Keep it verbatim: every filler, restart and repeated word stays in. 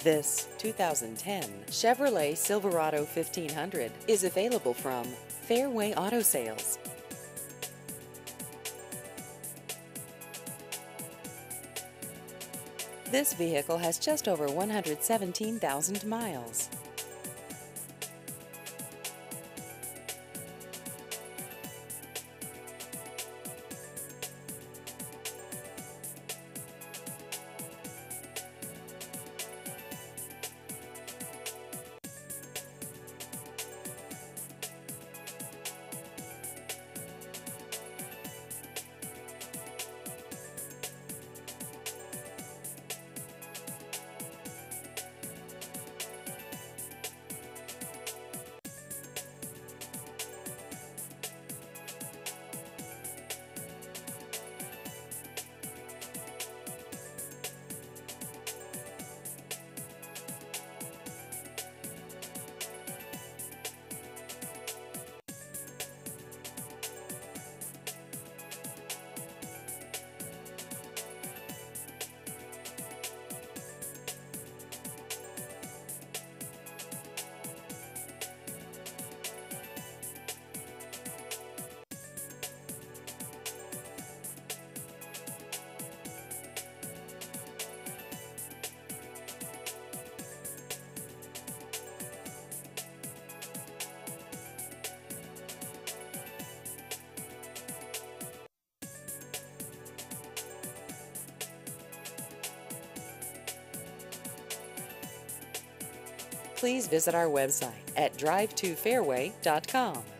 This two thousand ten Chevrolet Silverado fifteen hundred is available from Fairway Auto Sales. This vehicle has just over one hundred seventeen thousand miles. Please visit our website at drive to fairway dot com.